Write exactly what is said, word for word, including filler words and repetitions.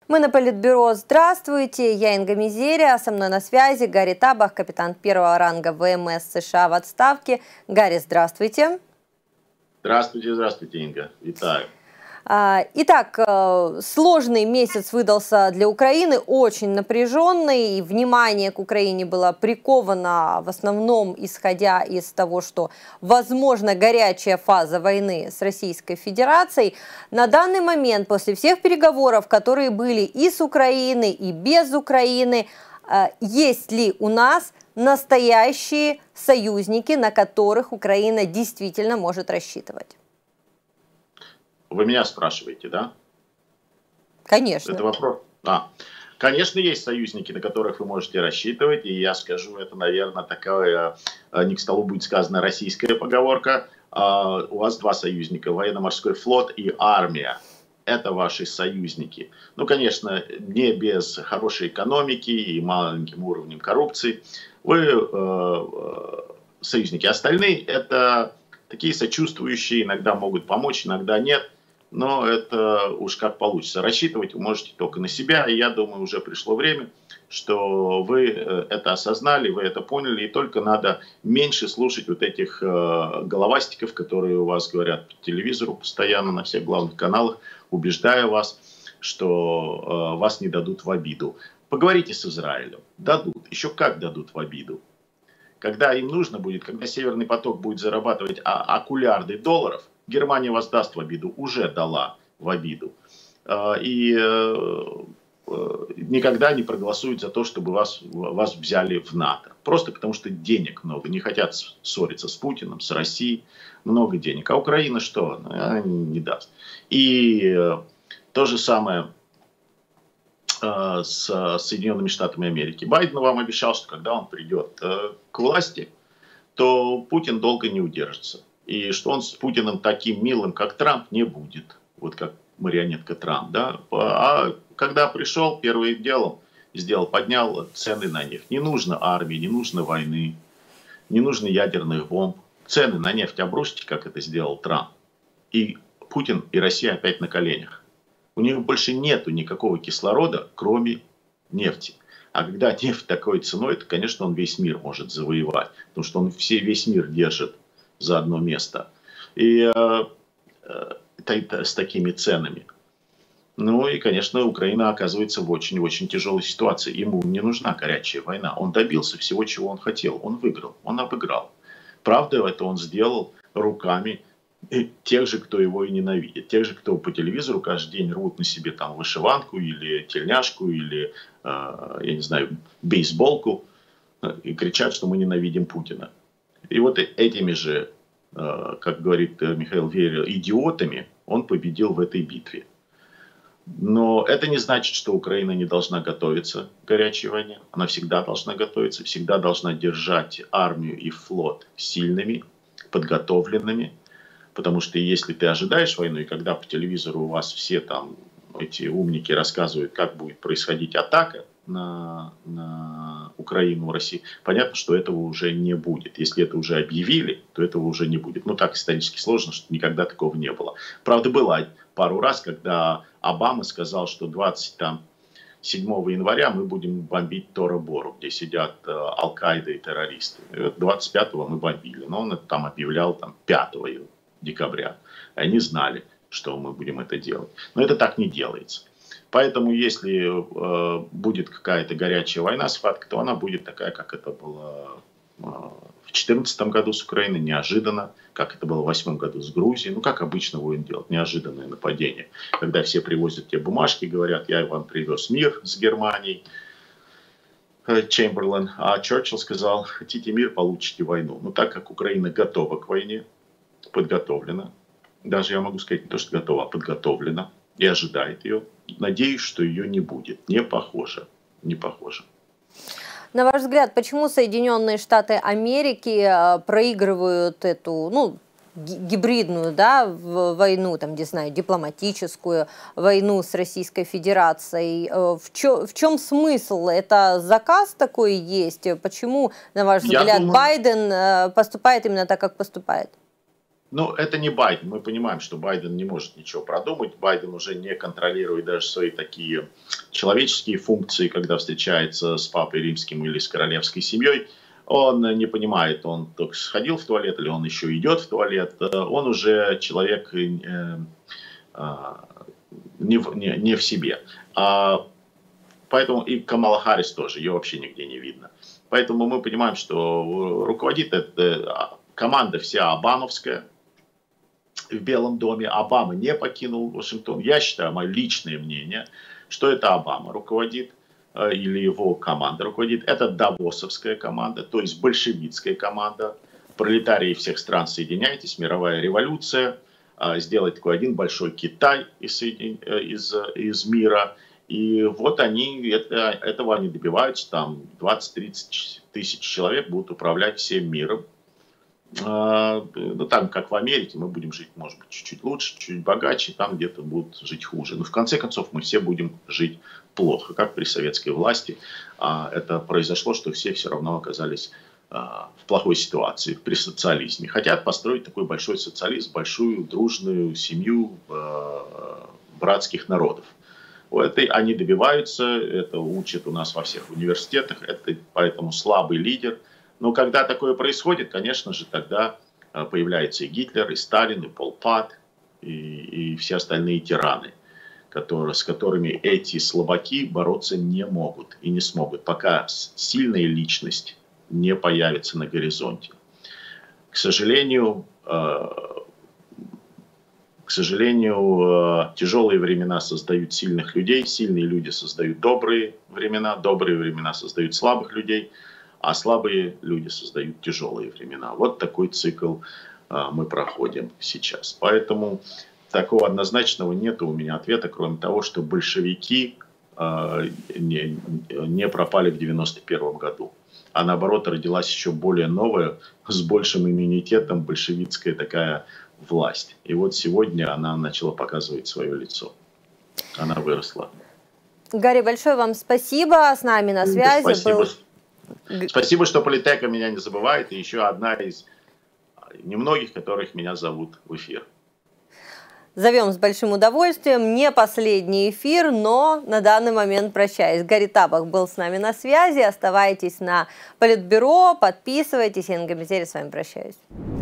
Мы на Политбюро. Здравствуйте, я Инга Мизерия, со мной на связи Гарри Табах, капитан первого ранга ВМС США в отставке. Гарри, здравствуйте. Здравствуйте, здравствуйте, Инга. Витаю. Итак, сложный месяц выдался для Украины, очень напряженный. Внимание к Украине было приковано в основном исходя из того, что возможно горячая фаза войны с Российской Федерацией. На данный момент, после всех переговоров, которые были и с Украиной, и без Украины, есть ли у нас настоящие союзники, на которых Украина действительно может рассчитывать? Вы меня спрашиваете, да? Конечно. Это вопрос. А, конечно, есть союзники, на которых вы можете рассчитывать. И я скажу, это, наверное, такая, не к столу будет сказана, российская поговорка. У вас два союзника: военно-морской флот и армия. Это ваши союзники. Ну, конечно, не без хорошей экономики и маленьким уровнем коррупции. Вы э, союзники. Остальные это такие сочувствующие, иногда могут помочь, иногда нет. Но это уж как получится. Рассчитывать вы можете только на себя. И я думаю, уже пришло время, что вы это осознали, вы это поняли. И только надо меньше слушать вот этих э, головастиков, которые у вас говорят по телевизору постоянно на всех главных каналах, убеждая вас, что э, вас не дадут в обиду. Поговорите с Израилем. Дадут. Еще как дадут в обиду. Когда им нужно будет, когда Северный поток будет зарабатывать окулярды долларов, Германия вас даст в обиду, уже дала в обиду. И никогда не проголосуют за то, чтобы вас, вас взяли в НАТО. Просто потому, что денег много. Не хотят ссориться с Путиным, с Россией. Много денег. А Украина что? Она не даст. И то же самое с Соединенными Штатами Америки. Байден вам обещал, что когда он придет к власти, то Путин долго не удержится. И что он с Путиным таким милым, как Трамп, не будет. Вот как марионетка Трамп. Да? А когда пришел, первым делом сделал, поднял цены на нефть. Не нужно армии, не нужно войны, не нужно ядерных бомб. Цены на нефть обрушите, как это сделал Трамп. И Путин и Россия опять на коленях. У них больше нету никакого кислорода, кроме нефти. А когда нефть такой ценой, то, конечно, он весь мир может завоевать. Потому что он все, весь мир держит за одно место. И э, э, с такими ценами. Ну и, конечно, Украина оказывается в очень-очень тяжелой ситуации. Ему не нужна горячая война. Он добился всего, чего он хотел. Он выиграл, он обыграл. Правда, это он сделал руками тех же, кто его и ненавидит. Тех же, кто по телевизору каждый день рвут на себе там вышиванку или тельняшку, или, э, я не знаю, бейсболку. И кричат, что мы ненавидим Путина. И вот этими же, э, как говорит Михаил Верер, идиотами он победил в этой битве. Но это не значит, что Украина не должна готовиться к горячей войне. Она всегда должна готовиться, всегда должна держать армию и флот сильными, подготовленными. Потому что если ты ожидаешь войну, и когда по телевизору у вас все там эти умники рассказывают, как будет происходить атака на, на Украину, Россию, понятно, что этого уже не будет. Если это уже объявили, то этого уже не будет. Ну так исторически сложно, что никогда такого не было. Правда, было пару раз, когда Обама сказал, что двадцать седьмого января мы будем бомбить Тора-Бору, где сидят э, Аль-Каида и террористы. И вот двадцать пятого мы бомбили. Но он это там объявлял там, пятого декабря. Они знали, что мы будем это делать. Но это так не делается. Поэтому, если э, будет какая-то горячая война, схватка, то она будет такая, как это было э, в две тысячи четырнадцатом году с Украиной, неожиданно, как это было в две тысячи восьмом году с Грузией. Ну, как обычно воин делает, неожиданное нападение. Когда все привозят те бумажки, говорят, я вам привез мир с Германией, Чемберлен, а Черчилль сказал, хотите мир, получите войну. Но так как Украина готова к войне, подготовлена, даже я могу сказать не то, что готова, а подготовлена, и ожидает ее. Надеюсь, что ее не будет. Не похоже. Не похоже. На ваш взгляд, почему Соединенные Штаты Америки проигрывают эту, ну, гибридную, да, войну, там, не знаю, дипломатическую войну с Российской Федерацией? В чем, в чем смысл? Это заказ такой есть? Почему, на ваш взгляд, думаю... Байден поступает именно так, как поступает? Ну, это не Байден. Мы понимаем, что Байден не может ничего продумать. Байден уже не контролирует даже свои такие человеческие функции, когда встречается с папой римским или с королевской семьей. Он не понимает, он только сходил в туалет или он еще идет в туалет. Он уже человек не, не, не в себе. Поэтому и Камала Харрис тоже, ее вообще нигде не видно. Поэтому мы понимаем, что руководит эта команда вся обамовская в Белом доме. Обама не покинул Вашингтон. Я считаю, мое личное мнение, что это Обама руководит, или его команда руководит. Это давосовская команда, то есть большевистская команда. Пролетарии всех стран, соединяйтесь, мировая революция, сделать такой один большой Китай из, из, из мира. И вот они, это, этого они добиваются, там двадцать-тридцать тысяч человек будут управлять всем миром. Ну, там, как в Америке, мы будем жить, может быть, чуть-чуть лучше, чуть богаче, там где-то будут жить хуже. Но в конце концов мы все будем жить плохо, как при советской власти. Это произошло, что все все равно оказались в плохой ситуации при социализме. Хотят построить такой большой социализм, большую дружную семью братских народов. Это они добиваются, это учат у нас во всех университетах, это поэтому слабый лидер. Но когда такое происходит, конечно же, тогда появляются и Гитлер, и Сталин, и Пол Пот, и, и все остальные тираны, которые, с которыми эти слабаки бороться не могут и не смогут, пока сильная личность не появится на горизонте. К сожалению, к сожалению, тяжелые времена создают сильных людей, сильные люди создают добрые времена, добрые времена создают слабых людей, а слабые люди создают тяжелые времена. Вот такой цикл а, мы проходим сейчас. Поэтому такого однозначного нет у меня ответа, кроме того, что большевики а, не, не пропали в девяносто первом году. А наоборот, родилась еще более новая, с большим иммунитетом большевистская такая власть. И вот сегодня она начала показывать свое лицо. Она выросла. Гарри, большое вам спасибо. С нами на связи да, спасибо. был... Спасибо, что Политека меня не забывает. И еще одна из немногих, которых меня зовут в эфир. Зовем с большим удовольствием. Не последний эфир, но на данный момент прощаюсь. Гарри Табак был с нами на связи. Оставайтесь на Политбюро, подписывайтесь. Я, Инга Мизери, с вами прощаюсь.